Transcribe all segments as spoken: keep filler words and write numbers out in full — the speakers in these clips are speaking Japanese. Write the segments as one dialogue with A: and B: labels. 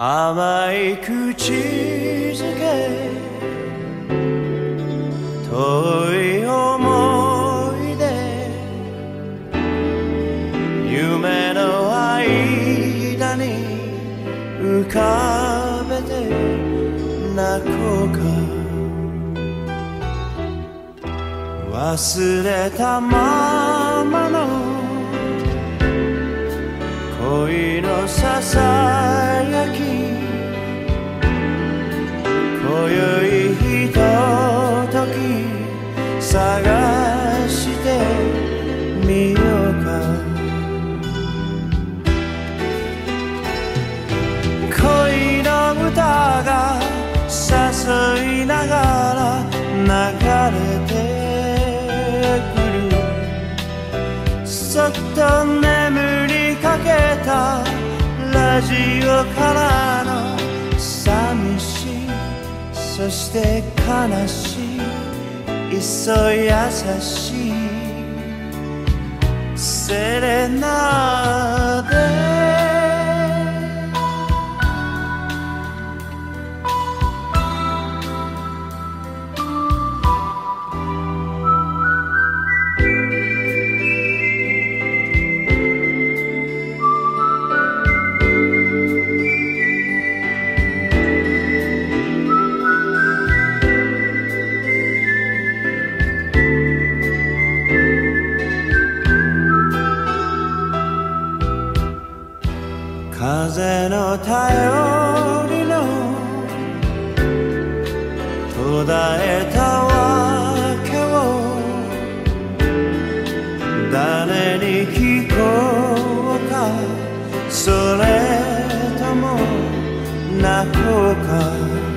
A: 甘い口づけ遠い思い出夢の間に浮かべて泣こうか忘れたままの恋のささやき今宵ひととき探してみようか恋の歌が誘いながら流れてくるそっと眠りかけたラジオからの寂しいそして悲しいいっそ優しいセレナーデ風の頼りの途絶えたわけを誰に聞こうかそれとも泣こうか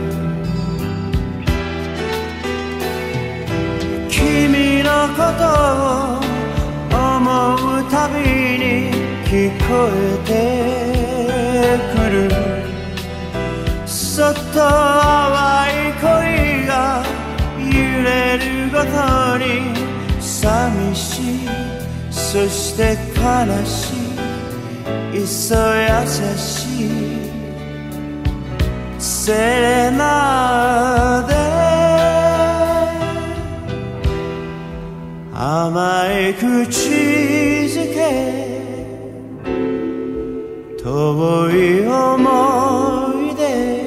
A: 君のことを思うたびに聞こえてくるそっと淡い恋が揺れるごとに寂しいそして悲しいいっそ優しいセレナーデ甘い口づけ遠い思い出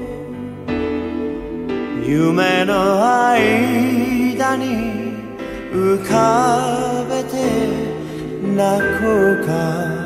A: 夢の間に浮かべて泣こうか